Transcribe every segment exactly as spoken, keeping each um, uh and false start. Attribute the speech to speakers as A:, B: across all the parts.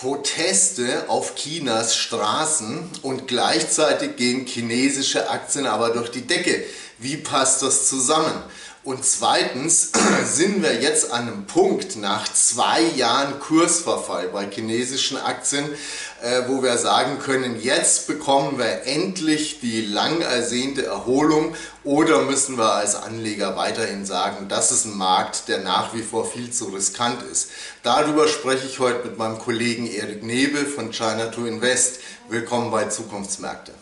A: Proteste auf Chinas Straßen und gleichzeitig gehen chinesische Aktien aber durch die Decke. Wie passt das zusammen? Und zweitens sind wir jetzt an einem Punkt nach zwei Jahren Kursverfall bei chinesischen Aktien, äh, wo wir sagen können, jetzt bekommen wir endlich die lang ersehnte Erholung, oder müssen wir als Anleger weiterhin sagen, das ist ein Markt, der nach wie vor viel zu riskant ist. Darüber spreche ich heute mit meinem Kollegen Erik Nebel von China to Invest. Willkommen bei Zukunftsmärkte.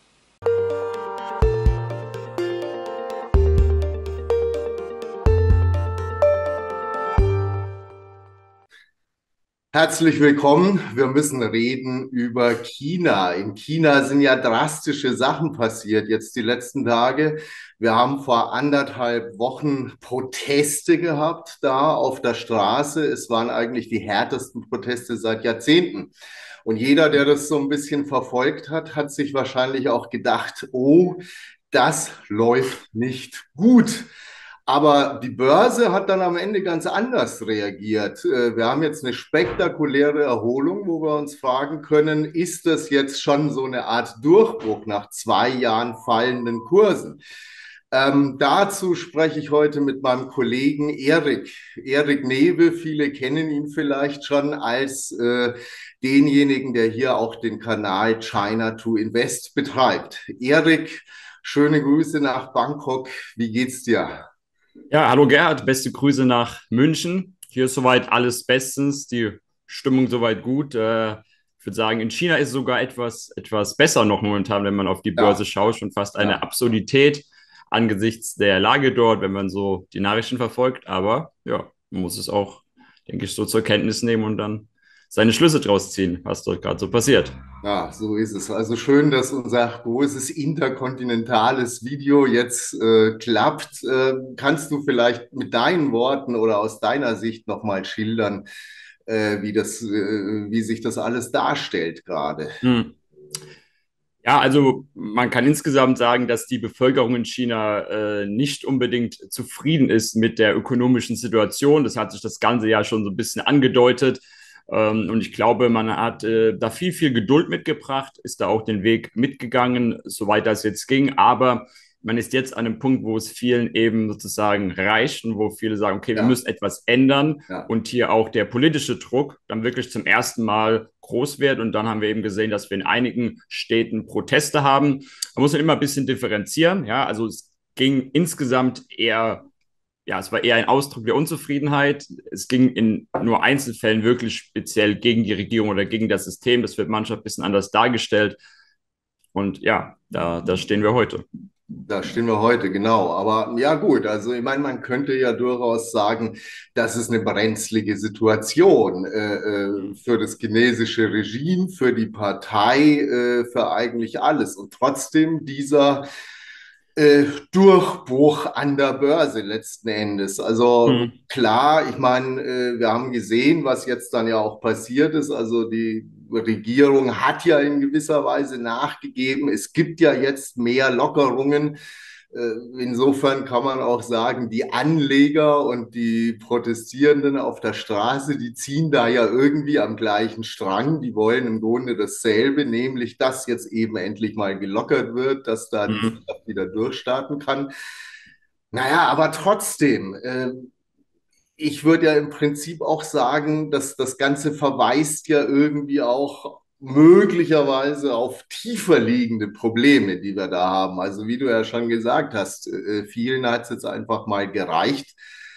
A: Herzlich willkommen. Wir müssen reden über China. In China sind ja drastische Sachen passiert jetzt die letzten Tage. Wir haben vor anderthalb Wochen Proteste gehabt da auf der Straße. Es waren eigentlich die härtesten Proteste seit Jahrzehnten. Und jeder, der das so ein bisschen verfolgt hat, hat sich wahrscheinlich auch gedacht, oh, das läuft nicht gut. Aber die Börse hat dann am Ende ganz anders reagiert. Wir haben jetzt eine spektakuläre Erholung, wo wir uns fragen können, ist das jetzt schon so eine Art Durchbruch nach zwei Jahren fallenden Kursen? Ähm, dazu spreche ich heute mit meinem Kollegen Erik. Erik Nebel, viele kennen ihn vielleicht schon als äh, denjenigen, der hier auch den Kanal China to Invest betreibt. Erik, schöne Grüße nach Bangkok. Wie geht's dir?
B: Ja, hallo Gerhard, beste Grüße nach München. Hier ist soweit alles bestens, die Stimmung soweit gut. Äh, ich würde sagen, in China ist es sogar etwas, etwas besser noch momentan, wenn man auf die Börse
A: Ja,
B: schaut, schon fast eine
A: ja.
B: Absurdität angesichts der Lage dort, wenn man so die Nachrichten verfolgt. Aber ja, man muss es auch, denke ich, so zur Kenntnis nehmen und dann seine Schlüsse draus ziehen, was dort gerade so passiert.
A: Ja, so ist es. Also schön, dass unser großes interkontinentales Video jetzt äh, klappt. Äh, kannst du vielleicht mit deinen Worten oder aus deiner Sicht nochmal schildern, äh, wie das, äh, wie sich das alles darstellt gerade?
B: Hm. Ja, also man kann insgesamt sagen, dass die Bevölkerung in China äh, nicht unbedingt zufrieden ist mit der ökonomischen Situation. Das hat sich das ganze Jahr schon so ein bisschen angedeutet. Ähm, und ich glaube, man hat äh, da viel, viel Geduld mitgebracht, ist da auch den Weg mitgegangen, soweit das jetzt ging. Aber man ist jetzt an einem Punkt, wo es vielen eben sozusagen reicht und wo viele sagen, okay, wir
A: Ja,
B: müssen etwas ändern
A: ja.
B: und hier auch der politische Druck dann wirklich zum ersten Mal groß wird. Und dann haben wir eben gesehen, dass wir in einigen Städten Proteste haben. Man muss dann immer ein bisschen differenzieren. Ja, also es ging insgesamt eher, ja, es war eher ein Ausdruck der Unzufriedenheit. Es ging in nur Einzelfällen wirklich speziell gegen die Regierung oder gegen das System. Das wird manchmal ein bisschen anders dargestellt. Und ja, da, da stehen wir heute.
A: Da stehen wir heute, genau. Aber ja gut, also ich meine, man könnte ja durchaus sagen, das ist eine brenzlige Situation äh, äh, für das chinesische Regime, für die Partei, äh, für eigentlich alles. Und trotzdem dieser äh, Durchbruch an der Börse letzten Endes. Also
B: Hm.
A: klar, ich meine, äh, wir haben gesehen, was jetzt dann ja auch passiert ist. Also die Regierung hat ja in gewisser Weise nachgegeben. Es gibt ja jetzt mehr Lockerungen. Äh, Insofern kann man auch sagen, die Anleger und die Protestierenden auf der Straße, die ziehen da ja irgendwie am gleichen Strang. Die wollen im Grunde dasselbe, nämlich dass jetzt eben endlich mal gelockert wird, dass da die
B: Hm.
A: Wirtschaft wieder durchstarten kann. Naja, aber trotzdem, äh, ich würde ja im Prinzip auch sagen, dass das Ganze verweist ja irgendwie auch möglicherweise auf tiefer liegende Probleme, die wir da haben. Also wie du ja schon gesagt hast, äh, vielen hat es jetzt einfach mal gereicht.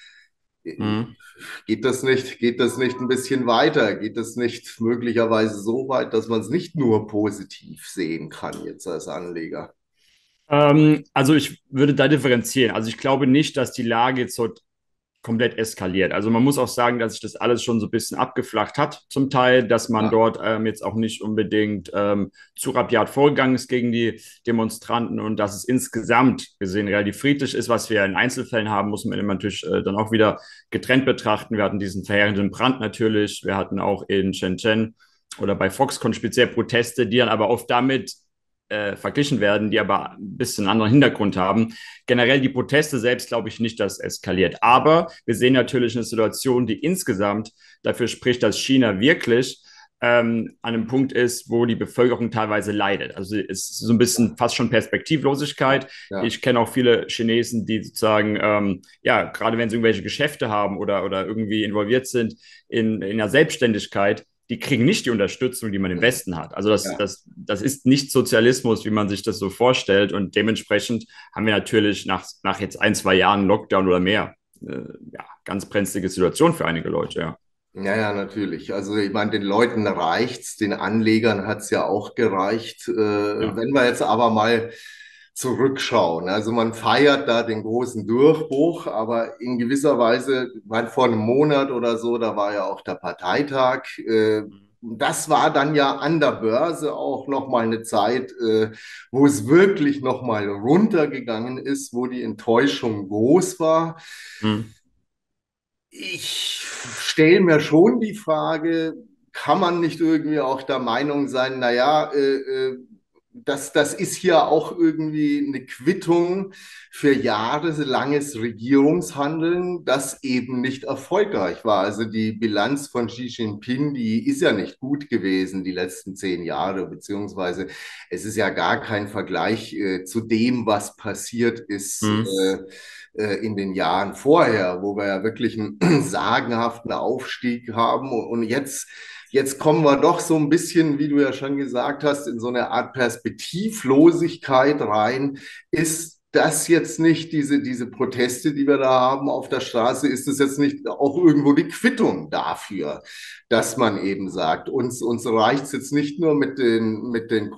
B: Hm.
A: Geht das nicht, geht das nicht ein bisschen weiter? Geht das nicht möglicherweise so weit, dass man es nicht nur positiv sehen kann jetzt als Anleger?
B: Ähm, also ich würde da differenzieren. Also ich glaube nicht, dass die Lage jetzt so komplett eskaliert. Also man muss auch sagen, dass sich das alles schon so ein bisschen abgeflacht hat, zum Teil, dass man
A: Ja,
B: dort ähm, jetzt auch nicht unbedingt ähm, zu rabiat vorgegangen ist gegen die Demonstranten und dass es insgesamt gesehen relativ friedlich ist. Was wir in Einzelfällen haben, muss man immer natürlich äh, dann auch wieder getrennt betrachten. Wir hatten diesen verheerenden Brand natürlich, wir hatten auch in Shenzhen oder bei Foxconn speziell Proteste, die dann aber oft damit äh, verglichen werden, die aber ein bisschen anderen Hintergrund haben. Generell die Proteste selbst glaube ich nicht, dass es eskaliert. Aber wir sehen natürlich eine Situation, die insgesamt dafür spricht, dass China wirklich ähm, an einem Punkt ist, wo die Bevölkerung teilweise leidet. Also es ist so ein bisschen fast schon Perspektivlosigkeit.
A: Ja.
B: Ich kenne auch viele Chinesen, die sozusagen, ähm, ja, gerade wenn sie irgendwelche Geschäfte haben oder, oder irgendwie involviert sind in, in der Selbstständigkeit, die kriegen nicht die Unterstützung, die man im
A: Mhm.
B: Westen hat. Also das,
A: Ja.
B: das, das ist nicht Sozialismus, wie man sich das so vorstellt. Und dementsprechend haben wir natürlich nach, nach jetzt ein, zwei Jahren Lockdown oder mehr, äh, ja, ganz brenzlige Situation für einige Leute, ja.
A: Ja, ja, natürlich. Also ich meine, den Leuten reicht's, den Anlegern hat's ja auch gereicht. Äh,
B: Ja.
A: wenn wir jetzt aber mal zurückschauen, also man feiert da den großen Durchbruch, aber in gewisser Weise, ich meine, vor einem Monat oder so, da war ja auch der Parteitag. Äh, das war dann ja an der Börse auch nochmal eine Zeit, äh, wo es wirklich nochmal runtergegangen ist, wo die Enttäuschung groß war.
B: Hm.
A: Ich stelle mir schon die Frage, kann man nicht irgendwie auch der Meinung sein, naja, äh, äh, das, das ist hier auch irgendwie eine Quittung für jahrelanges Regierungshandeln, das eben nicht erfolgreich war. Also die Bilanz von Xi Jinping, die ist ja nicht gut gewesen die letzten zehn Jahre, beziehungsweise es ist ja gar kein Vergleich äh, zu dem, was passiert ist.
B: Hm.
A: Äh, äh, in den Jahren vorher, wo wir ja wirklich einen sagenhaften Aufstieg haben. Und jetzt, jetzt kommen wir doch so ein bisschen, wie du ja schon gesagt hast, in so eine Art Perspektivlosigkeit rein. Ist das jetzt nicht diese, diese Proteste, die wir da haben auf der Straße, ist es jetzt nicht auch irgendwo die Quittung dafür, dass man eben sagt, uns, uns reicht es jetzt nicht nur mit den, mit den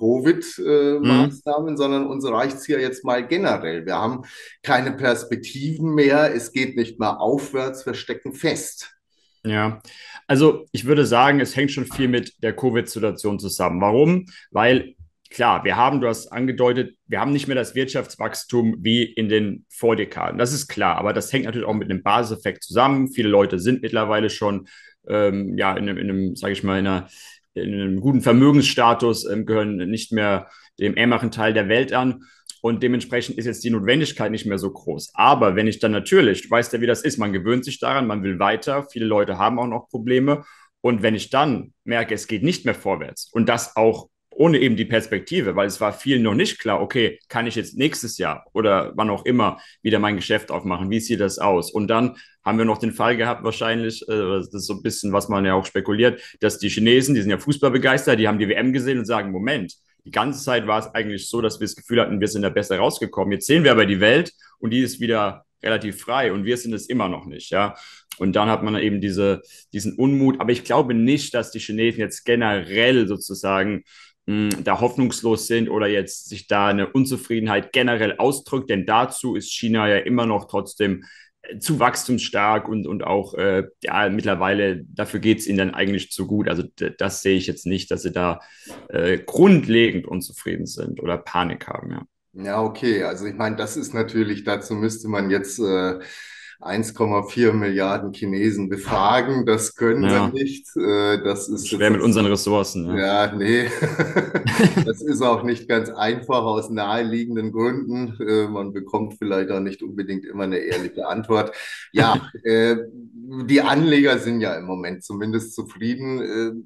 B: Hm.
A: Covid-Maßnahmen, sondern uns reicht es hier jetzt mal generell. Wir haben keine Perspektiven mehr, es geht nicht mehr aufwärts, wir stecken fest.
B: Ja, also ich würde sagen, es hängt schon viel mit der Covid-Situation zusammen. Warum? Weil, klar, wir haben, du hast angedeutet, wir haben nicht mehr das Wirtschaftswachstum wie in den Vordekaden. Das ist klar, aber das hängt natürlich auch mit einem Basiseffekt zusammen. Viele Leute sind mittlerweile schon ähm, ja, in einem, in einem, sage ich mal, in, einer, in einem guten Vermögensstatus, ähm, gehören nicht mehr dem ärmeren Teil der Welt an. Und dementsprechend ist jetzt die Notwendigkeit nicht mehr so groß. Aber wenn ich dann natürlich, du weißt ja, wie das ist, man gewöhnt sich daran, man will weiter, viele Leute haben auch noch Probleme. Und wenn ich dann merke, es geht nicht mehr vorwärts und das auch ohne eben die Perspektive, weil es war vielen noch nicht klar, okay, kann ich jetzt nächstes Jahr oder wann auch immer wieder mein Geschäft aufmachen? Wie sieht das aus? Und dann haben wir noch den Fall gehabt, wahrscheinlich, äh, das ist so ein bisschen, was man ja auch spekuliert, dass die Chinesen, die sind ja Fußball begeistert, die haben die W M gesehen und sagen, Moment, die ganze Zeit war es eigentlich so, dass wir das Gefühl hatten, wir sind da besser rausgekommen. Jetzt sehen wir aber die Welt und die ist wieder relativ frei und wir sind es immer noch nicht, ja. Und dann hat man eben diese, diesen Unmut. Aber ich glaube nicht, dass die Chinesen jetzt generell sozusagen mh, da hoffnungslos sind oder jetzt sich da eine Unzufriedenheit generell ausdrückt, denn dazu ist China ja immer noch trotzdem zu wachstumsstark und, und auch äh, ja, mittlerweile, dafür geht es ihnen dann eigentlich zu gut. Also das sehe ich jetzt nicht, dass sie da äh, grundlegend unzufrieden sind oder Panik haben, ja.
A: Ja, okay. Also ich meine, das ist natürlich, dazu müsste man jetzt äh, eins Komma vier Milliarden Chinesen befragen. Das können wir
B: Ja,
A: nicht. Äh, das ist
B: schwer
A: jetzt,
B: mit unseren Ressourcen, ja.
A: ja, nee. Das ist auch nicht ganz einfach aus naheliegenden Gründen. Äh, man bekommt vielleicht auch nicht unbedingt immer eine ehrliche Antwort. Ja, äh, die Anleger sind ja im Moment zumindest zufrieden. Äh,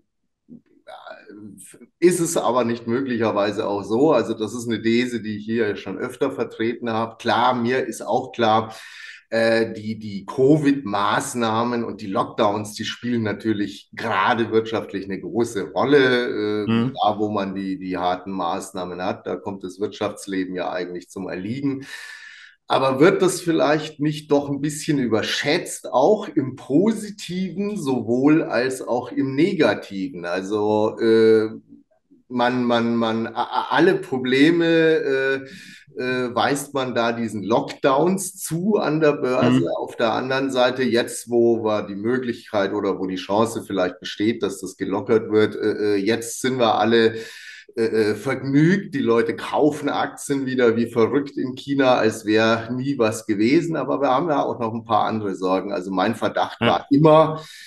A: ist es aber nicht möglicherweise auch so? Also das ist eine These, die ich hier schon öfter vertreten habe. Klar, mir ist auch klar, äh, die, die Covid-Maßnahmen und die Lockdowns, die spielen natürlich gerade wirtschaftlich eine große Rolle. Äh,
B: Hm.
A: da, wo man die, die harten Maßnahmen hat, da kommt das Wirtschaftsleben ja eigentlich zum Erliegen. Aber wird das vielleicht nicht doch ein bisschen überschätzt, auch im Positiven sowohl als auch im Negativen? Also äh, man, man, man, alle Probleme äh, äh, weist man da diesen Lockdowns zu an der Börse.
B: Hm.
A: Auf der anderen Seite, jetzt, wo wir die Möglichkeit oder wo die Chance vielleicht besteht, dass das gelockert wird, äh, äh, jetzt sind wir alle äh, vergnügt. Die Leute kaufen Aktien wieder wie verrückt in China, als wäre nie was gewesen. Aber wir haben ja auch noch ein paar andere Sorgen. Also mein Verdacht war
B: Ja.
A: immer,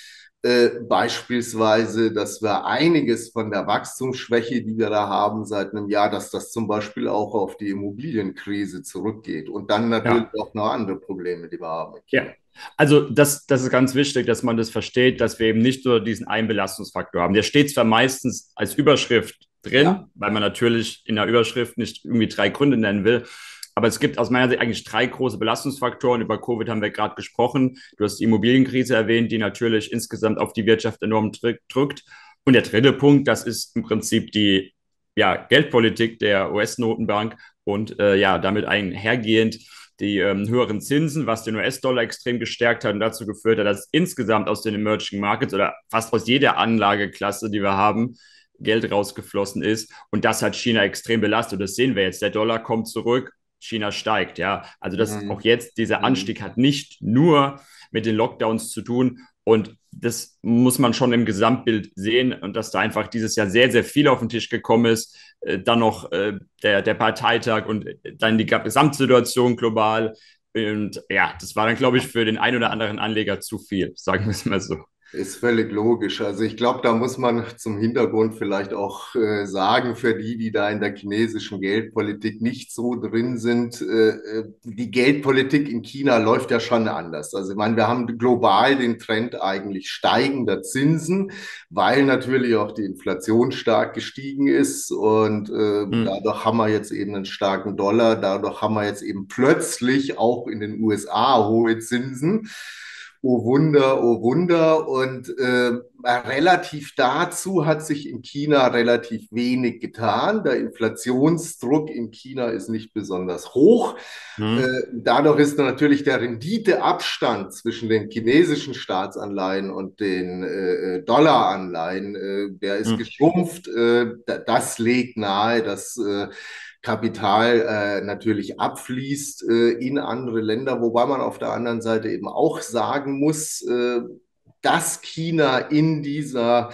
A: Äh, beispielsweise, dass wir einiges von der Wachstumsschwäche, die wir da haben seit einem Jahr, dass das zum Beispiel auch auf die Immobilienkrise zurückgeht. Und dann natürlich
B: Ja,
A: auch noch andere Probleme, die wir haben in
B: ja.
A: China.
B: Also das, das ist ganz wichtig, dass man das versteht, dass wir eben nicht nur diesen einen Belastungsfaktor haben. Der steht zwar meistens als Überschrift
A: Ja.
B: drin, weil man natürlich in der Überschrift nicht irgendwie drei Gründe nennen will. Aber es gibt aus meiner Sicht eigentlich drei große Belastungsfaktoren. Über Covid haben wir gerade gesprochen. Du hast die Immobilienkrise erwähnt, die natürlich insgesamt auf die Wirtschaft enorm drückt. Und der dritte Punkt, das ist im Prinzip die ja, Geldpolitik der U S-Notenbank und äh, ja, damit einhergehend die ähm, höheren Zinsen, was den U S-Dollar extrem gestärkt hat und dazu geführt hat, dass insgesamt aus den Emerging Markets oder fast aus jeder Anlageklasse, die wir haben, Geld rausgeflossen ist. Und das hat China extrem belastet. Das sehen wir jetzt. Der Dollar kommt zurück, China steigt. Ja, also das auch
A: Mhm.
B: jetzt, dieser
A: Mhm.
B: Anstieg hat nicht nur mit den Lockdowns zu tun. Und das muss man schon im Gesamtbild sehen und dass da einfach dieses Jahr sehr, sehr viel auf den Tisch gekommen ist. Äh, dann noch äh, der, der Parteitag und dann die Gesamtsituation global. Und ja, das war dann, glaube ich, für den einen oder anderen Anleger zu viel, sagen wir es mal so.
A: Ist völlig logisch. Also ich glaube, da muss man zum Hintergrund vielleicht auch äh, sagen, für die, die da in der chinesischen Geldpolitik nicht so drin sind, äh, äh, die Geldpolitik in China läuft ja schon anders. Also ich meine, wir haben global den Trend eigentlich steigender Zinsen, weil natürlich auch die Inflation stark gestiegen ist und äh,
B: Hm.
A: dadurch haben wir jetzt eben einen starken Dollar, dadurch haben wir jetzt eben plötzlich auch in den U S A hohe Zinsen. Oh Wunder, oh Wunder. Und äh, relativ dazu hat sich in China relativ wenig getan. Der Inflationsdruck in China ist nicht besonders hoch. Äh,
B: Hm.
A: dadurch ist natürlich der Renditeabstand zwischen den chinesischen Staatsanleihen und den äh, Dollaranleihen, äh, der ist
B: Hm.
A: geschrumpft. Äh, das legt nahe, dass äh, Kapital äh, natürlich abfließt äh, in andere Länder, wobei man auf der anderen Seite eben auch sagen muss, äh, dass China in dieser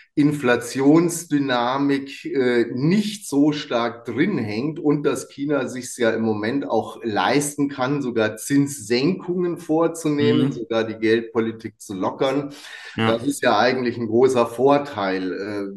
A: Inflationsdynamik äh, nicht so stark drin hängt und dass China sich ja im Moment auch leisten kann, sogar Zinssenkungen vorzunehmen,
B: Hm.
A: sogar die Geldpolitik zu lockern. Das
B: Ja.
A: ist ja eigentlich ein großer Vorteil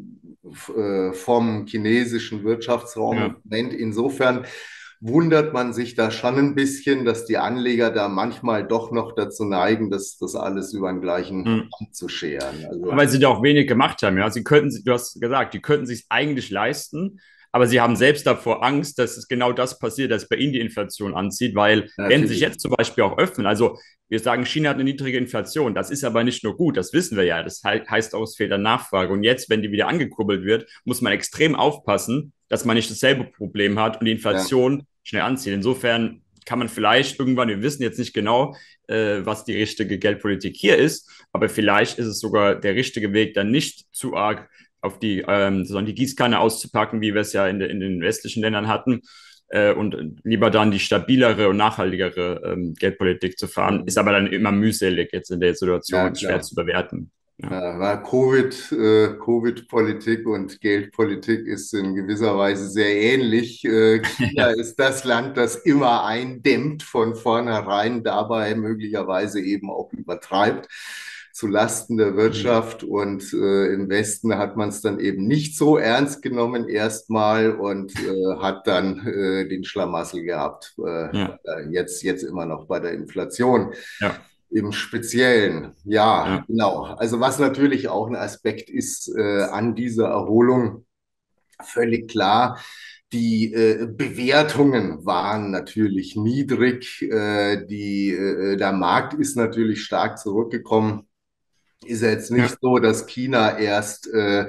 A: äh, äh, vom chinesischen Wirtschaftsraum im
B: Ja.
A: Moment. Insofern wundert man sich da schon ein bisschen, dass die Anleger da manchmal doch noch dazu neigen, das, das alles über den gleichen
B: Hm.
A: Kamm zu scheren. Also,
B: Weil sie da auch wenig gemacht haben. Ja, sie könnten, du hast gesagt, die könnten sich eigentlich leisten, aber sie haben selbst davor Angst, dass es genau das passiert, dass bei ihnen die Inflation anzieht, weil wenn sie sich
A: natürlich.
B: jetzt zum Beispiel auch öffnen, also wir sagen, China hat eine niedrige Inflation, das ist aber nicht nur gut, das wissen wir ja, das heißt auch, es fehlt an Nachfrage. Und jetzt, wenn die wieder angekurbelt wird, muss man extrem aufpassen, dass man nicht dasselbe Problem hat und die
A: Ja.
B: Inflation schnell anzieht. Insofern kann man vielleicht irgendwann, wir wissen jetzt nicht genau, äh, was die richtige Geldpolitik hier ist, aber vielleicht ist es sogar der richtige Weg, dann nicht zu arg auf die, ähm, sondern die Gießkanne auszupacken, wie wir es ja in, de, in den westlichen Ländern hatten, äh, und lieber dann die stabilere und nachhaltigere ähm, Geldpolitik zu fahren. Ist aber dann immer mühselig jetzt in der
A: Ja,
B: Situation, schwer
A: klar.
B: zu bewerten. Ja.
A: Ja, weil Covid, äh, Covid-Politik und Geldpolitik ist in gewisser Weise sehr ähnlich. Äh, China
B: Ja.
A: ist das Land, das immer eindämmt von vornherein, dabei möglicherweise eben auch übertreibt zu Lasten der
B: Mhm.
A: Wirtschaft. Und äh, im Westen hat man es dann eben nicht so ernst genommen erstmal und äh, hat dann äh, den Schlamassel gehabt. Äh,
B: Ja.
A: jetzt, jetzt immer noch bei der Inflation.
B: Ja.
A: Im Speziellen, ja,
B: Ja.
A: genau. Also was natürlich auch ein Aspekt ist äh, an dieser Erholung, völlig klar. Die äh, Bewertungen waren natürlich niedrig. Äh, die, äh, der Markt ist natürlich stark zurückgekommen. Ist ja jetzt
B: Ja.
A: nicht so, dass China erst äh,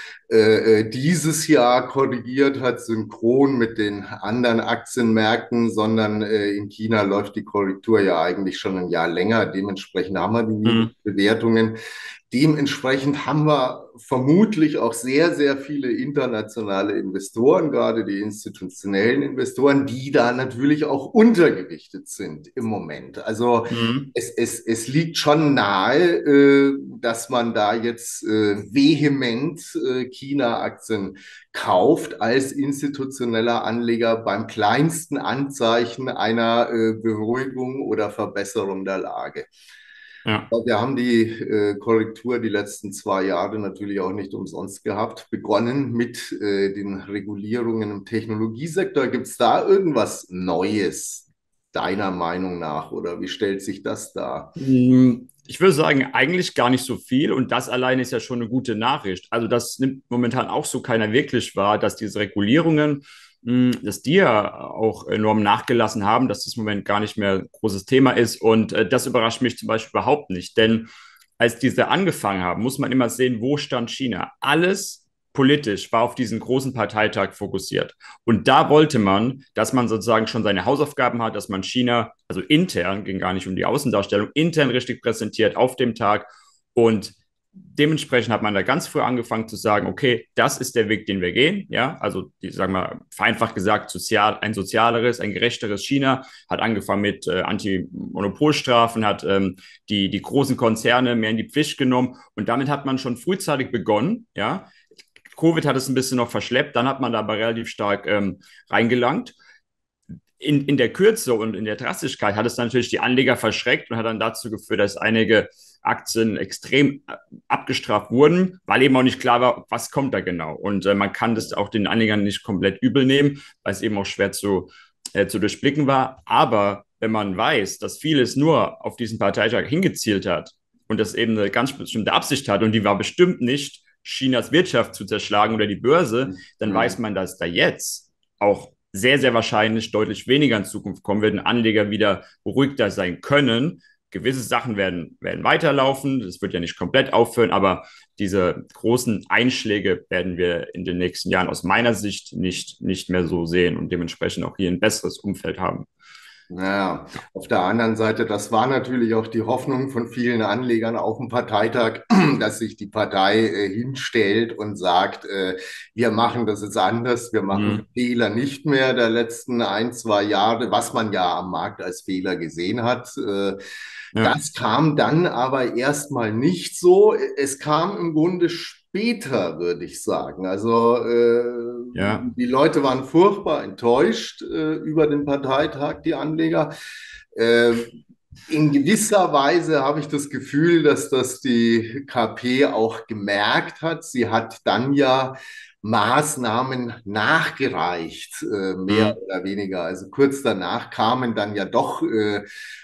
A: äh, äh, dieses Jahr korrigiert hat, synchron mit den anderen Aktienmärkten, sondern äh, in China läuft die Korrektur ja eigentlich schon ein Jahr länger. Dementsprechend haben wir die niedrigen
B: Mhm.
A: Bewertungen. Dementsprechend haben wir vermutlich auch sehr, sehr viele internationale Investoren, gerade die institutionellen Investoren, die da natürlich auch untergewichtet sind im Moment. Also
B: Mhm.
A: es, es, es liegt schon nahe, äh, dass man da jetzt äh, vehement äh, China-Aktien kauft als institutioneller Anleger beim kleinsten Anzeichen einer äh, Beruhigung oder Verbesserung der Lage.
B: Ja.
A: Wir haben die äh, Korrektur die letzten zwei Jahre natürlich auch nicht umsonst gehabt. Begonnen mit äh, den Regulierungen im Technologiesektor. Gibt es da irgendwas Neues, deiner Meinung nach? Oder wie stellt sich das dar?
B: Mm, Ich würde sagen, eigentlich gar nicht so viel und das alleine ist ja schon eine gute Nachricht. Also das nimmt momentan auch so keiner wirklich wahr, dass diese Regulierungen, mm, dass die ja auch enorm nachgelassen haben, dass das im Moment gar nicht mehr ein großes Thema ist und äh, das überrascht mich zum Beispiel überhaupt nicht, denn als diese angefangen haben, muss man immer sehen, wo stand China. Alles politisch war auf diesen großen Parteitag fokussiert. Und da wollte man, dass man sozusagen schon seine Hausaufgaben hat, dass man China, also intern, ging gar nicht um die Außendarstellung, intern richtig präsentiert auf dem Tag. Und dementsprechend hat man da ganz früh angefangen zu sagen, okay, das ist der Weg, den wir gehen. Ja, also die, sagen wir, vereinfacht gesagt, sozial, ein sozialeres, ein gerechteres China hat angefangen mit äh, Anti-Monopolstrafen, hat ähm, die, die großen Konzerne mehr in die Pflicht genommen und damit hat man schon frühzeitig begonnen. Ja, Covid hat es ein bisschen noch verschleppt, dann hat man da aber relativ stark ähm, reingelangt. In, in der Kürze und in der Drastigkeit hat es natürlich die Anleger verschreckt und hat dann dazu geführt, dass einige Aktien extrem abgestraft wurden, weil eben auch nicht klar war, was kommt da genau. Und äh, man kann das auch den Anlegern nicht komplett übel nehmen, weil es eben auch schwer zu, äh, zu durchblicken war. Aber wenn man weiß, dass vieles nur auf diesen Parteitag hingezielt hat und das eben eine ganz bestimmte Absicht hat und die war bestimmt nicht, Chinas Wirtschaft zu zerschlagen oder die Börse, dann weiß man, dass da jetzt auch sehr, sehr wahrscheinlich deutlich weniger in Zukunft kommen werden, Anleger wieder beruhigter sein können. Gewisse Sachen werden, werden weiterlaufen, das wird ja nicht komplett aufhören, aber diese großen Einschläge werden wir in den nächsten Jahren aus meiner Sicht nicht, nicht mehr so sehen und dementsprechend auch hier ein besseres Umfeld haben.
A: Naja, auf der anderen Seite, das war natürlich auch die Hoffnung von vielen Anlegern auf dem Parteitag, dass sich die Partei äh, hinstellt und sagt, äh, wir machen das jetzt anders, wir machen
B: Mhm.
A: Fehler nicht mehr der letzten ein, zwei Jahre, was man ja am Markt als Fehler gesehen hat. Äh,
B: Ja,
A: das kam dann aber erstmal nicht so. Es kam im Grunde später, würde ich sagen. Also äh,
B: ja,
A: die Leute waren furchtbar enttäuscht äh, über den Parteitag, die Anleger. Äh, in gewisser Weise habe ich das Gefühl, dass das die K P auch gemerkt hat. Sie hat dann ja Maßnahmen nachgereicht, äh, mehr
B: mhm.
A: oder weniger. Also kurz danach kamen dann ja doch äh,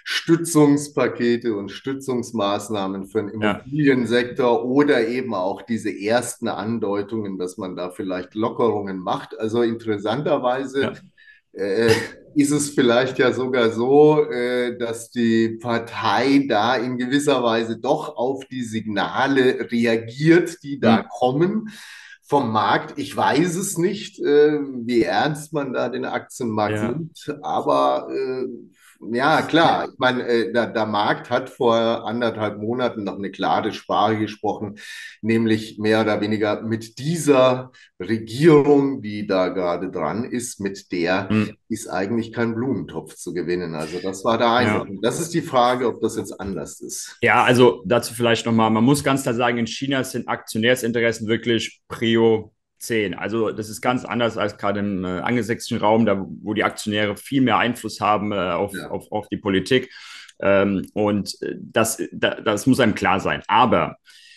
A: Stützungspakete und Stützungsmaßnahmen für den
B: Ja,
A: Immobiliensektor oder eben auch diese ersten Andeutungen, dass man da vielleicht Lockerungen macht. Also interessanterweise
B: ja,
A: äh, ist es vielleicht ja sogar so, äh, dass die Partei da in gewisser Weise doch auf die Signale reagiert, die da
B: mhm.
A: kommen vom Markt. Ich weiß es nicht, äh, wie ernst man da den Aktienmarkt
B: Ja.
A: nimmt, aber äh, ja, klar. Ich meine, äh, der, der Markt hat vor anderthalb Monaten noch eine klare Sprache gesprochen, nämlich mehr oder weniger mit dieser Regierung, die da gerade dran ist, mit der
B: Mhm.
A: ist eigentlich kein Blumentopf zu gewinnen. Also das war der Eindruck.
B: Ja.
A: Und das ist die Frage, ob das jetzt anders ist.
B: Ja, also dazu vielleicht nochmal, man muss ganz klar sagen, in China sind Aktionärsinteressen wirklich Prio zehn. Also das ist ganz anders als gerade im äh, angelsächsischen Raum, da wo die Aktionäre viel mehr Einfluss haben äh, auf,
A: Ja.
B: auf, auf die Politik. Ähm, und äh, das, da, das muss einem klar sein. Aber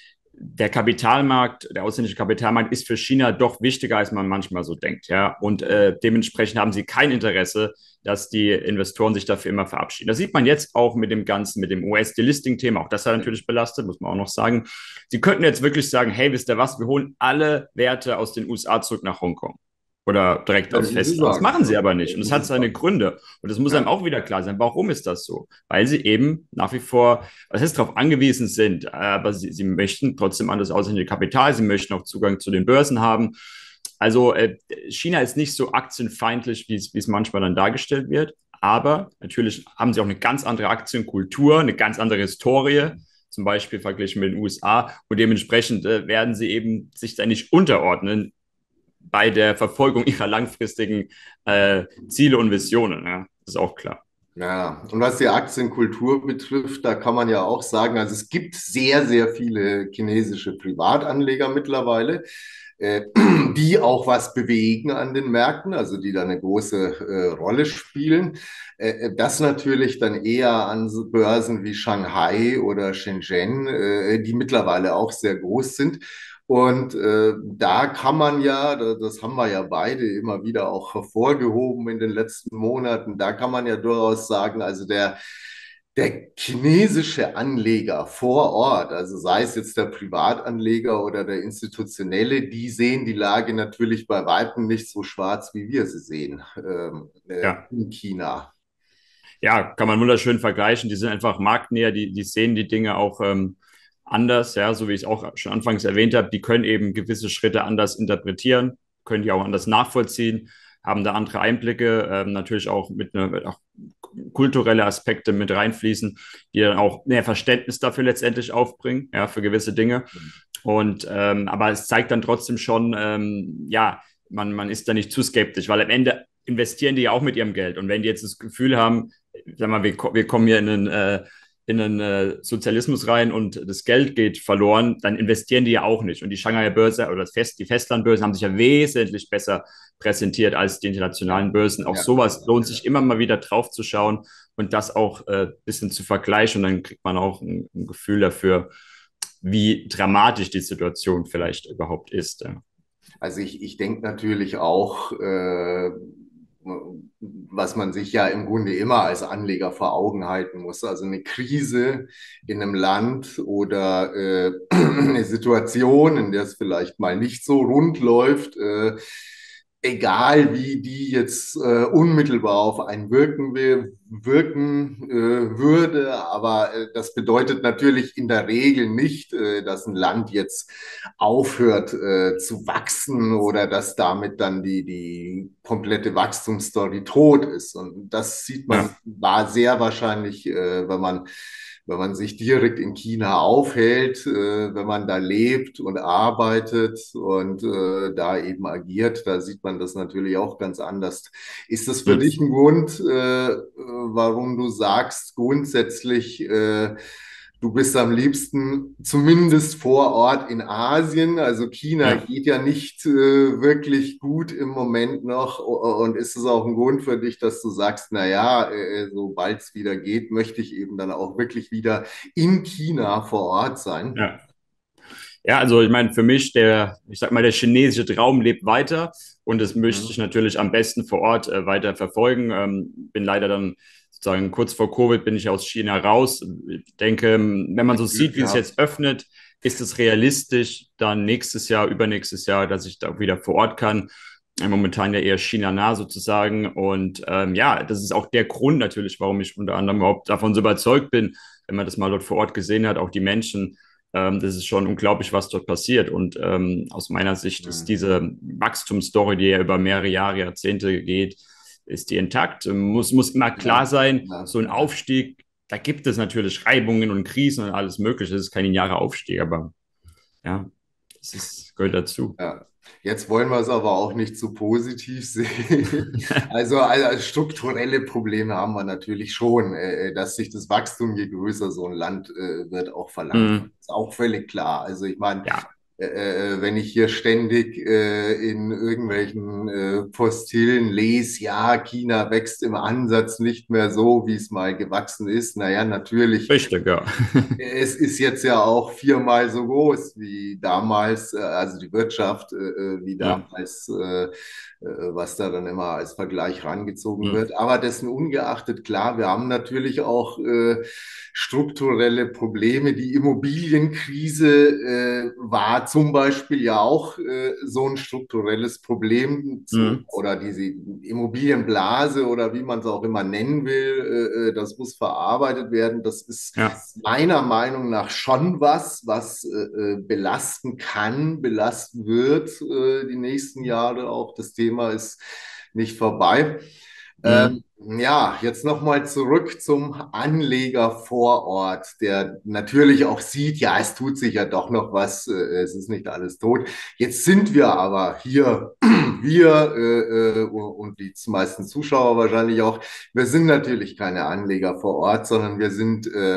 B: der Kapitalmarkt, der ausländische Kapitalmarkt ist für China doch wichtiger, als man manchmal so denkt. Ja? Und äh, dementsprechend haben sie kein Interesse, dass die Investoren sich dafür immer verabschieden. Das sieht man jetzt auch mit dem Ganzen, mit dem U S-Delisting-Thema. Auch das hat natürlich belastet, muss man auch noch sagen. Sie könnten jetzt wirklich sagen, hey, wisst ihr was, wir holen alle Werte aus den U S A zurück nach Hongkong oder direkt aus
A: Könnten Sie
B: Festland. Das
A: sagen.
B: machen sie aber nicht. Und
A: Könnten
B: das
A: Sie
B: hat seine
A: sagen.
B: Gründe. Und das muss einem
A: Ja.
B: auch wieder klar sein. Warum ist das so? Weil sie eben nach wie vor, was heißt, darauf angewiesen sind, aber sie, sie möchten trotzdem an das ausländische Kapital, sie möchten auch Zugang zu den Börsen haben. Also äh, China ist nicht so aktienfeindlich, wie es manchmal dann dargestellt wird. Aber natürlich haben sie auch eine ganz andere Aktienkultur, eine ganz andere Historie, zum Beispiel verglichen mit den U S A. Und dementsprechend äh, werden sie eben sich da nicht unterordnen bei der Verfolgung ihrer langfristigen äh, Ziele und Visionen. Ja, das ist auch klar.
A: Ja, und was die Aktienkultur betrifft, da kann man ja auch sagen, also es gibt sehr, sehr viele chinesische Privatanleger mittlerweile. die auch was bewegen an den Märkten, also die da eine große äh, Rolle spielen. Äh, das natürlich dann eher an so Börsen wie Shanghai oder Shenzhen, äh, die mittlerweile auch sehr groß sind. Und äh, da kann man ja, das haben wir ja beide immer wieder auch hervorgehoben in den letzten Monaten, da kann man ja durchaus sagen, also der der chinesische Anleger vor Ort, also sei es jetzt der Privatanleger oder der institutionelle, die sehen die Lage natürlich bei weitem nicht so schwarz, wie wir sie sehen ähm, äh,
B: Ja.
A: in China.
B: Ja, kann man wunderschön vergleichen. Die sind einfach marktnäher, die, die sehen die Dinge auch ähm, anders, ja, so wie ich es auch schon anfangs erwähnt habe. Die können eben gewisse Schritte anders interpretieren, können die auch anders nachvollziehen, haben da andere Einblicke, ähm, natürlich auch mit einer auch kulturelle Aspekte mit reinfließen, die dann auch mehr Verständnis dafür letztendlich aufbringen, ja, für gewisse Dinge. Und ähm, aber es zeigt dann trotzdem schon, ähm, ja, man, man ist da nicht zu skeptisch, weil am Ende investieren die ja auch mit ihrem Geld. Und wenn die jetzt das Gefühl haben, sag mal, wir, wir kommen hier in einen, äh, in einen äh, Sozialismus rein und das Geld geht verloren, dann investieren die ja auch nicht. Und die Shanghai Börse oder das Fest, die Festlandbörsen haben sich ja wesentlich besser präsentiert als die internationalen Börsen. Auch
A: Ja,
B: sowas lohnt sich immer mal wieder drauf zu schauen und das auch ein äh, bisschen zu vergleichen. Und dann kriegt man auch ein, ein Gefühl dafür, wie dramatisch die Situation vielleicht überhaupt ist. Ja.
A: also ich, ich denke natürlich auch, äh, was man sich ja im Grunde immer als Anleger vor Augen halten muss. Also eine Krise in einem Land oder äh, eine Situation, in der es vielleicht mal nicht so rund läuft, äh, egal wie die jetzt äh, unmittelbar auf einen wirken will, wirken äh, würde, aber äh, das bedeutet natürlich in der Regel nicht, äh, dass ein Land jetzt aufhört äh, zu wachsen oder dass damit dann die, die komplette Wachstumsstory tot ist. Und das sieht man,
B: Ja.
A: war sehr wahrscheinlich, äh, wenn man wenn man sich direkt in China aufhält, äh, wenn man da lebt und arbeitet und äh, da eben agiert, da sieht man das natürlich auch ganz anders. Ist das für
B: Hm.
A: dich ein Grund, äh, warum du sagst, grundsätzlich, äh, du bist am liebsten zumindest vor Ort in Asien? Also China
B: Ja.
A: geht ja nicht äh, wirklich gut im Moment noch. Und ist es auch ein Grund für dich, dass du sagst, na ja, äh, sobald es wieder geht, möchte ich eben dann auch wirklich wieder in China vor Ort sein?
B: Ja. Ja, also ich meine, für mich, der, ich sag mal, der chinesische Traum lebt weiter und das möchte ich
A: Mhm.
B: natürlich am besten vor Ort äh, weiter verfolgen. Ähm, bin leider dann sozusagen kurz vor Covid bin ich aus China raus. Ich denke, wenn man so
A: Glück
B: sieht, wie es
A: gehabt.
B: jetzt öffnet, ist es realistisch, dann nächstes Jahr, übernächstes Jahr, dass ich da wieder vor Ort kann. Äh, Momentan ja eher China-nah sozusagen. Und ähm, ja, das ist auch der Grund natürlich, warum ich unter anderem überhaupt davon so überzeugt bin, wenn man das mal dort vor Ort gesehen hat, auch die Menschen. Ähm, das ist schon unglaublich, was dort passiert. Und ähm, aus meiner Sicht ist
A: Mhm.
B: diese Wachstumsstory, die ja über mehrere Jahre, Jahrzehnte geht, ist die intakt. Muss, muss immer klar
A: Ja,
B: sein,
A: ja,
B: so ein
A: ja.
B: Aufstieg, da gibt es natürlich Reibungen und Krisen und alles Mögliche. Das ist kein linearer Aufstieg, aber ja, das ist, gehört dazu.
A: Ja. Jetzt wollen wir es aber auch nicht zu positiv sehen. Also, also strukturelle Probleme haben wir natürlich schon, äh, dass sich das Wachstum, je größer so ein Land äh, wird, auch verlangsamt.
B: Mm,
A: Ist auch völlig klar. Also ich meine,
B: ja,
A: äh, äh, wenn ich hier ständig äh, in irgendwelchen äh, Postillen lese, ja, China wächst im Ansatz nicht mehr so, wie es mal gewachsen ist. Naja, natürlich
B: richtig, ja.
A: es ist jetzt ja auch viermal so groß wie damals, äh, also die Wirtschaft, äh, äh, wie
B: Ja.
A: damals, äh, äh, was da dann immer als Vergleich rangezogen
B: Mm,
A: wird. Aber dessen ungeachtet, klar, wir haben natürlich auch äh, strukturelle Probleme. Die Immobilienkrise äh, war zum Beispiel ja auch äh, so ein strukturelles Problem, so,
B: mm,
A: oder diese Immobilienblase oder wie man es auch immer nennen will, äh, äh, das muss verarbeitet werden. Das ist
B: ja.
A: meiner Meinung nach schon was, was äh, belasten kann, belasten wird äh, die nächsten Jahre auch. Das Thema ist nicht vorbei.
B: Mm,
A: Ähm, ja, jetzt nochmal zurück zum Anleger vor Ort, der natürlich auch sieht, ja, es tut sich ja doch noch was, äh, es ist nicht alles tot. Jetzt sind wir aber hier, wir äh, äh, und die meisten Zuschauer wahrscheinlich auch, wir sind natürlich keine Anleger vor Ort, sondern wir sind äh,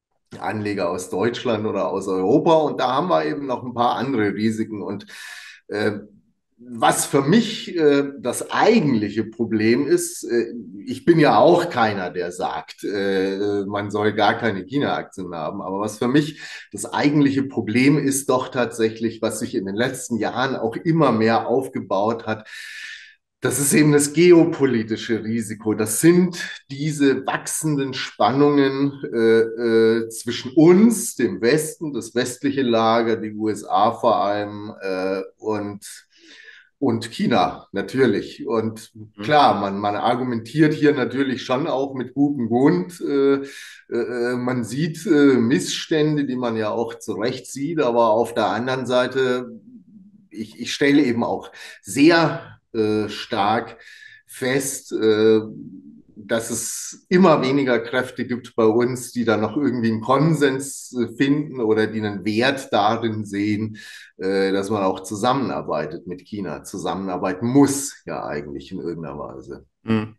A: Anleger aus Deutschland oder aus Europa. Und da haben wir eben noch ein paar andere Risiken. Und Was für mich äh, das eigentliche Problem ist, äh, ich bin ja auch keiner, der sagt, äh, man soll gar keine China-Aktien haben. Aber was für mich das eigentliche Problem ist, doch tatsächlich, was sich in den letzten Jahren auch immer mehr aufgebaut hat, das ist eben das geopolitische Risiko. Das sind diese wachsenden Spannungen äh, äh, zwischen uns, dem Westen, das westliche Lager, die U S A vor allem, äh, und und China, natürlich. Und
B: Mhm.
A: klar, man, man argumentiert hier natürlich schon auch mit gutem Grund. Äh, äh, man sieht äh, Missstände, die man ja auch zu Recht sieht, aber auf der anderen Seite, ich, ich stelle eben auch sehr äh, stark fest, äh, dass es immer weniger Kräfte gibt bei uns, die da noch irgendwie einen Konsens äh, finden oder die einen Wert darin sehen, äh, dass man auch zusammenarbeitet mit China. Zusammenarbeiten muss ja eigentlich in irgendeiner Weise.
B: Mhm.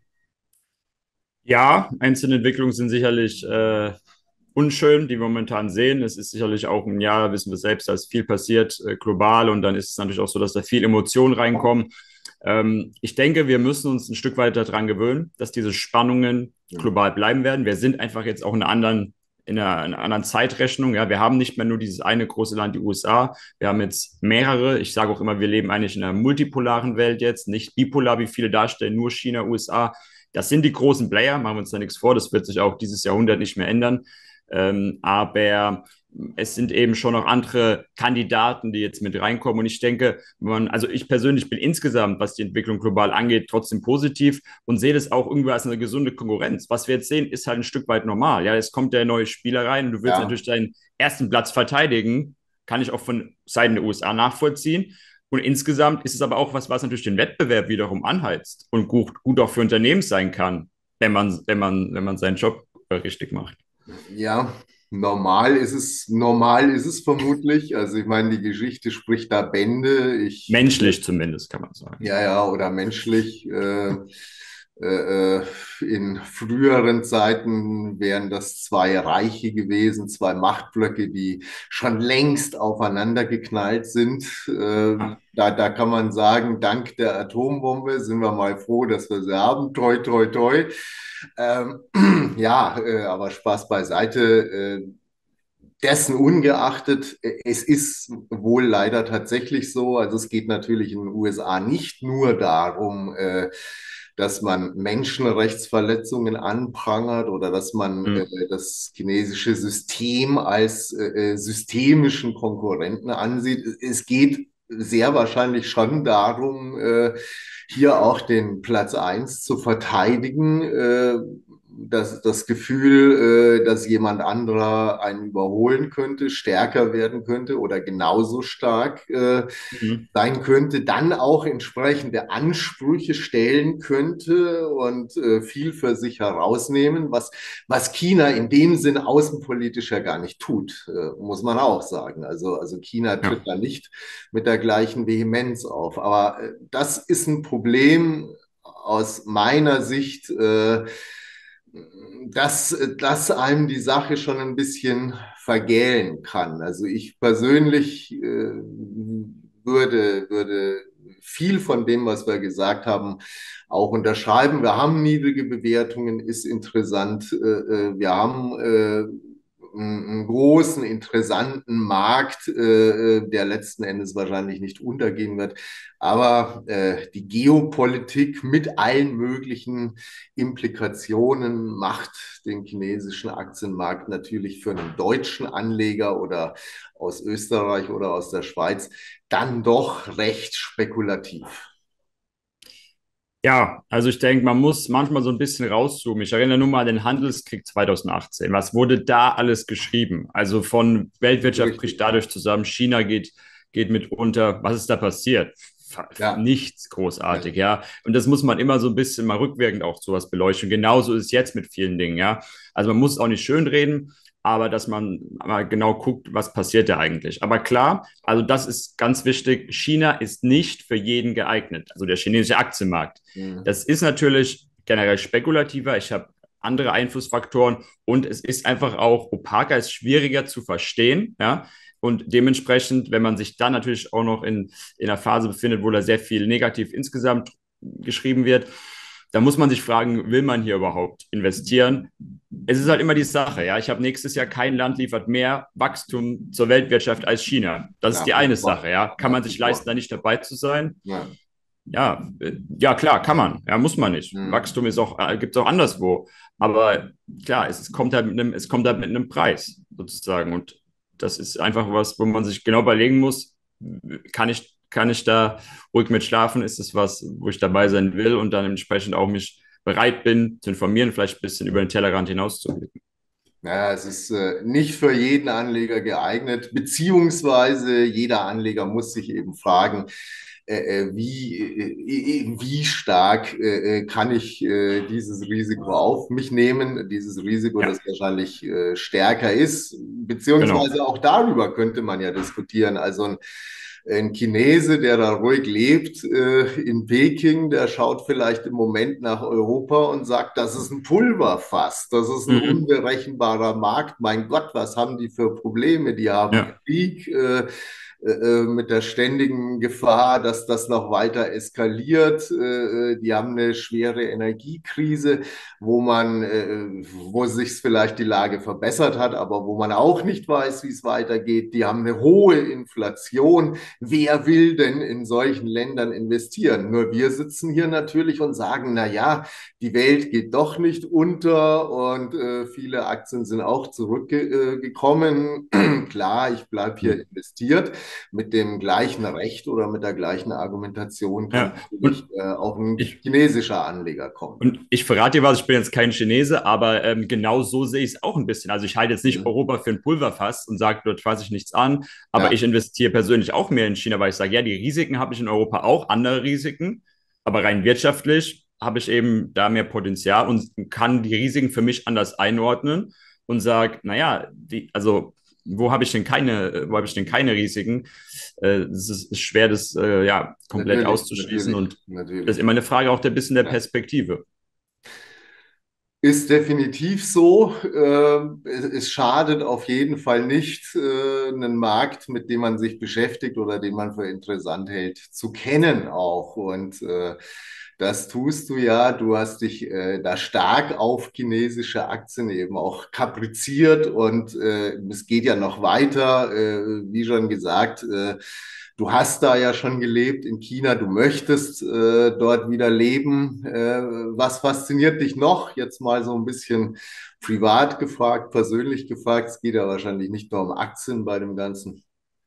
B: Ja, einzelne Entwicklungen sind sicherlich äh, unschön, die wir momentan sehen. Es ist sicherlich auch ein Jahr, wissen wir selbst, da ist viel passiert äh, global und dann ist es natürlich auch so, dass da viel Emotionen reinkommen. Ähm, ich denke, wir müssen uns ein Stück weit daran gewöhnen, dass diese Spannungen global bleiben werden. Wir sind einfach jetzt auch in einer anderen, in einer, in einer anderen Zeitrechnung. Ja, wir haben nicht mehr nur dieses eine große Land, die U S A. Wir haben jetzt mehrere. Ich sage auch immer, wir leben eigentlich in einer multipolaren Welt jetzt, nicht bipolar, wie viele darstellen, nur China, U S A. Das sind die großen Player, machen wir uns da nichts vor. Das wird sich auch dieses Jahrhundert nicht mehr ändern. Ähm, aber es sind eben schon noch andere Kandidaten, die jetzt mit reinkommen. Und ich denke, man, also ich persönlich bin insgesamt, was die Entwicklung global angeht, trotzdem positiv und sehe das auch irgendwie als eine gesunde Konkurrenz. Was wir jetzt sehen, ist halt ein Stück weit normal. Ja, es kommt der neue Spieler rein und du willst
A: Ja,
B: natürlich deinen ersten Platz verteidigen. Kann ich auch von Seiten der U S A nachvollziehen. Und insgesamt ist es aber auch was, was natürlich den Wettbewerb wiederum anheizt und gut, gut auch für Unternehmen sein kann, wenn man, wenn man, wenn man seinen Job äh, richtig macht.
A: ja, normal ist es, normal ist es vermutlich. Also ich meine, die Geschichte spricht da Bände. Ich,
B: Menschlich zumindest, kann man sagen.
A: ja, ja, oder menschlich. Äh, äh, äh, in früheren Zeiten wären das zwei Reiche gewesen, zwei Machtblöcke, die schon längst aufeinander geknallt sind. Äh,
B: Ah,
A: da, da kann man sagen, dank der Atombombe sind wir mal froh, dass wir sie haben. Toi, toi, toi. Ähm, ja, äh, aber Spaß beiseite. Äh, dessen ungeachtet, äh, es ist wohl leider tatsächlich so, also es geht natürlich in den U S A nicht nur darum, äh, dass man Menschenrechtsverletzungen anprangert oder dass man äh,
B: hm,
A: das chinesische System als äh, systemischen Konkurrenten ansieht. Es geht sehr wahrscheinlich schon darum, äh, hier auch den Platz eins zu verteidigen. Äh, das, das Gefühl, äh, dass jemand anderer einen überholen könnte, stärker werden könnte oder genauso stark äh,
B: hm,
A: sein könnte, dann auch entsprechende Ansprüche stellen könnte und äh, viel für sich herausnehmen, was, was China in dem Sinn außenpolitisch ja gar nicht tut, äh, muss man auch sagen. Also, also China tritt
B: ja.
A: da nicht mit der gleichen Vehemenz auf. Aber äh, das ist ein Problem aus meiner Sicht, äh, dass, dass einem die Sache schon ein bisschen vergällen kann. Also ich persönlich äh, würde, würde viel von dem, was wir gesagt haben, auch unterschreiben. Wir haben niedrige Bewertungen, ist interessant. Äh, äh, wir haben äh, einen großen, interessanten Markt, äh, der letzten Endes wahrscheinlich nicht untergehen wird. Aber äh, die Geopolitik mit allen möglichen Implikationen macht den chinesischen Aktienmarkt natürlich für einen deutschen Anleger oder aus Österreich oder aus der Schweiz dann doch recht spekulativ.
B: Ja, also ich denke, man muss manchmal so ein bisschen rauszoomen. Ich erinnere nur mal an den Handelskrieg zwanzig achtzehn. Was wurde da alles geschrieben? Also von Weltwirtschaft bricht
A: Richtig.
B: dadurch zusammen, China geht, geht mit unter. Was ist da passiert?
A: Ja.
B: Nichts
A: Ja.
B: großartig, ja. Und das muss man immer so ein bisschen mal rückwirkend auch sowas beleuchten. Genauso ist es jetzt mit vielen Dingen, ja. Also man muss es auch nicht schönreden, aber dass man mal genau guckt, was passiert da eigentlich. Aber klar, also das ist ganz wichtig. China ist nicht für jeden geeignet, also der chinesische Aktienmarkt.
A: Hm.
B: Das ist natürlich generell spekulativer. Ich habe andere Einflussfaktoren und es ist einfach auch opaker, ist schwieriger zu verstehen. Ja? Und dementsprechend, wenn man sich dann natürlich auch noch in, in einer Phase befindet, wo da sehr viel negativ insgesamt geschrieben wird, da muss man sich fragen, will man hier überhaupt investieren? Es ist halt immer die Sache, ja. Ich habe nächstes Jahr kein Land liefert mehr Wachstum zur Weltwirtschaft als China. Das ist die
A: Nach wie
B: eine
A: vor.
B: Sache, ja. Kann
A: Nach
B: man
A: wie
B: sich
A: vor.
B: leisten, da nicht dabei zu sein?
A: Ja.
B: Ja, äh, ja klar, kann man. Ja, muss man nicht.
A: Hm.
B: Wachstum ist auch, äh, gibt es auch anderswo. Aber klar, es, es kommt halt mit einem, es kommt halt mit einem Preis sozusagen. Und das ist einfach was, wo man sich genau überlegen muss, kann ich, kann ich da ruhig mit schlafen? Ist es was, wo ich dabei sein will und dann entsprechend auch mich bereit bin zu informieren, vielleicht ein bisschen über den Tellerrand hinauszublicken?
A: Naja, es ist äh, nicht für jeden Anleger geeignet, beziehungsweise jeder Anleger muss sich eben fragen, äh, äh, wie, äh, äh, wie stark äh, äh, kann ich äh, dieses Risiko auf mich nehmen, dieses Risiko,
B: Ja,
A: das wahrscheinlich äh, stärker ist,
B: genau.
A: beziehungsweise auch darüber könnte man ja diskutieren. Also ein ein Chinese, der da ruhig lebt äh, in Peking, der schaut vielleicht im Moment nach Europa und sagt, das ist ein Pulverfass, das ist ein
B: Mhm.
A: unberechenbarer Markt. Mein Gott, was haben die für Probleme? Die haben
B: Ja,
A: Krieg äh, äh, mit der ständigen Gefahr, dass das noch weiter eskaliert. Äh, die haben eine schwere Energiekrise, wo man, äh, wo sich vielleicht die Lage verbessert hat, aber wo man auch nicht weiß, wie es weitergeht. Die haben eine hohe Inflation. Wer will denn in solchen Ländern investieren? Nur wir sitzen hier natürlich und sagen, na ja, die Welt geht doch nicht unter und äh, viele Aktien sind auch zurückgekommen. Klar, ich bleibe hier
B: mhm.
A: investiert. Mit dem gleichen Recht oder mit der gleichen Argumentation kann
B: Ja.
A: natürlich
B: Und
A: äh, auch ein
B: ich,
A: chinesischer Anleger kommen.
B: Und ich verrate dir was, ich bin jetzt kein Chinese, aber ähm, genau so sehe ich es auch ein bisschen. Also ich halte jetzt nicht
A: Mhm.
B: Europa für ein Pulverfass und sage, dort fasse ich nichts an, aber
A: Ja.
B: ich investiere persönlich auch mehr in China, weil ich sage, ja, die Risiken habe ich in Europa auch, andere Risiken, aber rein wirtschaftlich habe ich eben da mehr Potenzial und kann die Risiken für mich anders einordnen und sage, naja, die, also wo habe ich denn keine, wo habe ich denn keine Risiken? Äh, es ist schwer, das äh, ja komplett
A: Natürlich,
B: auszuschließen
A: natürlich,
B: und das ist
A: natürlich.
B: immer eine Frage auch der bisschen der
A: Ja.
B: Perspektive.
A: Ist definitiv so. Ähm, es, es schadet auf jeden Fall nicht, äh, einen Markt, mit dem man sich beschäftigt oder den man für interessant hält, zu kennen auch. Und äh, das tust du ja. Du hast dich äh, da stark auf chinesische Aktien eben auch kapriziert und äh, es geht ja noch weiter. Äh, wie schon gesagt, äh, du hast da ja schon gelebt in China, du möchtest äh, dort wieder leben. Äh, was fasziniert dich noch? Jetzt mal so ein bisschen privat gefragt, persönlich gefragt. Es geht ja wahrscheinlich nicht nur um Aktien bei dem Ganzen.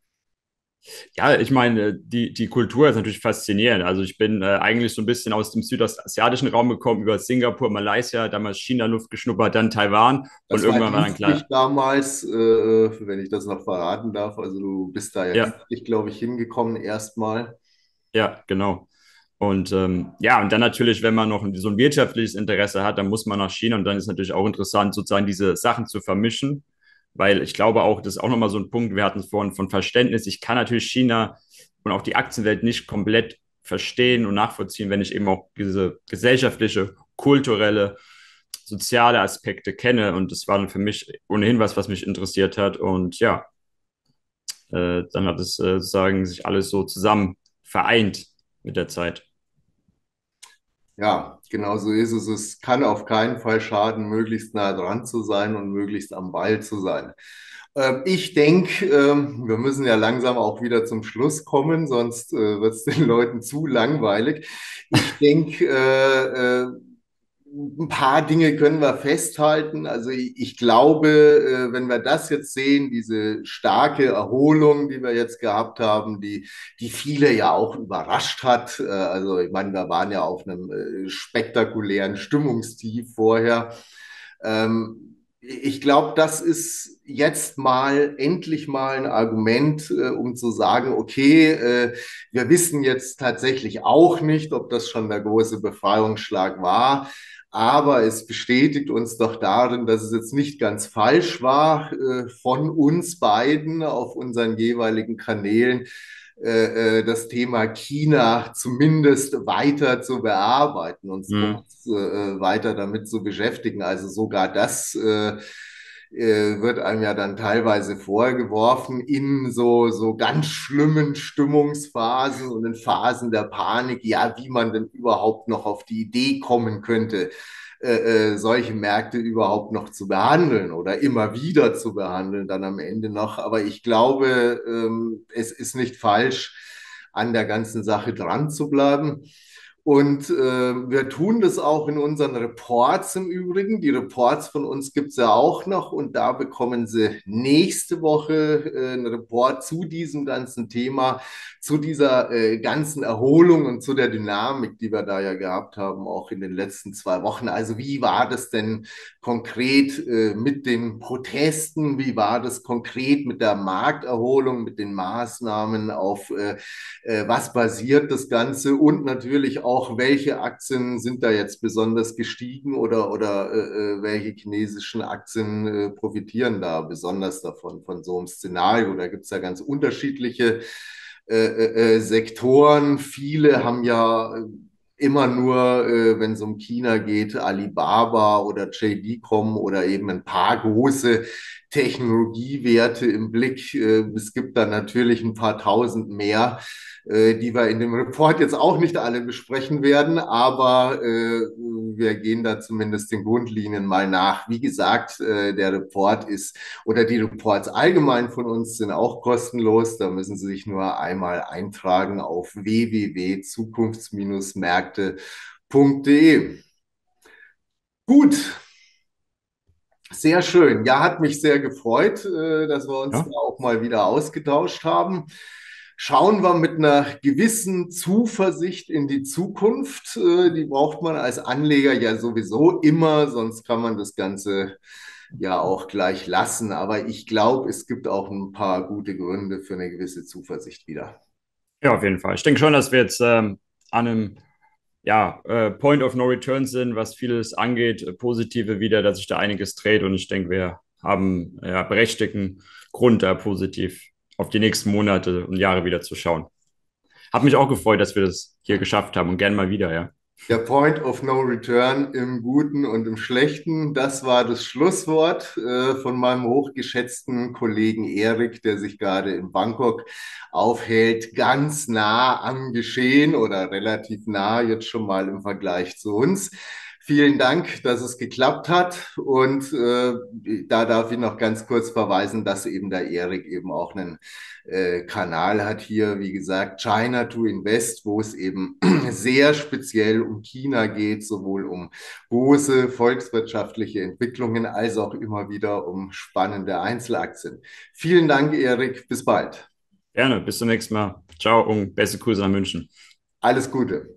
B: Ja, ich meine, die, die Kultur ist natürlich faszinierend. Also ich bin äh, eigentlich so ein bisschen aus dem südostasiatischen Raum gekommen, über Singapur, Malaysia, damals China-Luft geschnuppert, dann Taiwan und
A: Das war
B: irgendwann war dann
A: dienstlich
B: klar,
A: damals, äh, wenn ich das noch verraten darf. Also du bist da ja
B: ja,
A: dienstlich, glaube ich, hingekommen erstmal.
B: ja, genau. Und ähm, ja, und dann natürlich, wenn man noch so ein wirtschaftliches Interesse hat, dann muss man nach China und dann ist natürlich auch interessant, sozusagen diese Sachen zu vermischen, weil ich glaube auch, das ist auch nochmal so ein Punkt, wir hatten es vorhin von Verständnis, ich kann natürlich China und auch die Aktienwelt nicht komplett verstehen und nachvollziehen, wenn ich eben auch diese gesellschaftliche, kulturelle, soziale Aspekte kenne und das war dann für mich ohnehin was, was mich interessiert hat und ja, äh, dann hat es äh, sozusagen sich alles so zusammen vereint mit der Zeit.
A: Ja, genau so ist es. Es kann auf keinen Fall schaden, möglichst nah dran zu sein und möglichst am Ball zu sein. Ähm, ich denke, ähm, wir müssen ja langsam auch wieder zum Schluss kommen, sonst äh, wird es den Leuten zu langweilig. Ich denke, äh, äh, ein paar Dinge können wir festhalten. Also ich, ich glaube, äh, wenn wir das jetzt sehen, diese starke Erholung, die wir jetzt gehabt haben, die, die viele ja auch überrascht hat. Äh, also ich meine, wir waren ja auf einem äh, spektakulären Stimmungstief vorher. Ähm, ich glaube, das ist jetzt mal endlich mal ein Argument, äh, um zu sagen, okay, äh, wir wissen jetzt tatsächlich auch nicht, ob das schon der große Befreiungsschlag war. Aber es bestätigt uns doch darin, dass es jetzt nicht ganz falsch war, äh, von uns beiden auf unseren jeweiligen Kanälen äh, äh, das Thema China zumindest weiter zu bearbeiten und
B: Hm.
A: uns äh, weiter damit zu beschäftigen. Also sogar das äh, äh, wird einem ja dann teilweise vorgeworfen in so, so ganz schlimmen Stimmungsphasen und in Phasen der Panik, ja, wie man denn überhaupt noch auf die Idee kommen könnte, äh, äh, solche Märkte überhaupt noch zu behandeln oder immer wieder zu behandeln, dann am Ende noch. Aber ich glaube, ähm, es ist nicht falsch, an der ganzen Sache dran zu bleiben. Und äh, wir tun das auch in unseren Reports im Übrigen. Die Reports von uns gibt es ja auch noch und da bekommen Sie nächste Woche äh, einen Report zu diesem ganzen Thema, zu dieser äh, ganzen Erholung und zu der Dynamik, die wir da ja gehabt haben, auch in den letzten zwei Wochen. Also wie war das denn konkret äh, mit den Protesten? Wie war das konkret mit der Markterholung, mit den Maßnahmen auf äh, äh, was basiert das Ganze und natürlich auch, welche Aktien sind da jetzt besonders gestiegen oder, oder äh, äh, welche chinesischen Aktien äh, profitieren da besonders davon, von so einem Szenario. Da gibt es ja ganz unterschiedliche äh, äh, äh, Sektoren. Viele haben ja immer nur, äh, wenn es um China geht, Alibaba oder J D kommen oder eben ein paar große Technologiewerte im Blick. Äh, es gibt dann natürlich ein paar tausend mehr, äh, die wir in dem Report jetzt auch nicht alle besprechen werden, aber äh, wir gehen da zumindest den Grundlinien mal nach. Wie gesagt, äh, der Report ist oder die Reports allgemein von uns sind auch kostenlos. Da müssen Sie sich nur einmal eintragen auf w w w punkt zukunfts märkte punkt de. Gut, sehr schön. Ja, hat mich sehr gefreut, äh, dass wir uns da
B: Ja,
A: auch mal wieder ausgetauscht haben. Schauen wir mit einer gewissen Zuversicht in die Zukunft. Äh, Die braucht man als Anleger ja sowieso immer, sonst kann man das Ganze ja auch gleich lassen. Aber ich glaube, es gibt auch ein paar gute Gründe für eine gewisse Zuversicht wieder.
B: ja, auf jeden Fall. Ich denke schon, dass wir jetzt ähm, an einem ja, äh, Point of No Return sind, was vieles angeht, äh, positive wieder, dass sich da einiges dreht und ich denke, wir haben ja berechtigten Grund, da positiv auf die nächsten Monate und Jahre wieder zu schauen. Hat mich auch gefreut, dass wir das hier geschafft haben und gern mal wieder, ja.
A: Der Point of No Return im Guten und im Schlechten, das war das Schlusswort äh, von meinem hochgeschätzten Kollegen Erik, der sich gerade in Bangkok aufhält, ganz nah am Geschehen oder relativ nah jetzt schon mal im Vergleich zu uns. Vielen Dank, dass es geklappt hat. Und äh, da darf ich noch ganz kurz verweisen, dass eben der Erik eben auch einen äh, Kanal hat hier, wie gesagt, China to Invest, wo es eben sehr speziell um China geht, sowohl um große volkswirtschaftliche Entwicklungen als auch immer wieder um spannende Einzelaktien. Vielen Dank, Erik. Bis bald.
B: Gerne, bis zum nächsten Mal. Ciao und beste Grüße nach München.
A: Alles Gute.